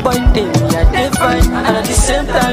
boy thing, yeah, they fine. And at the same time,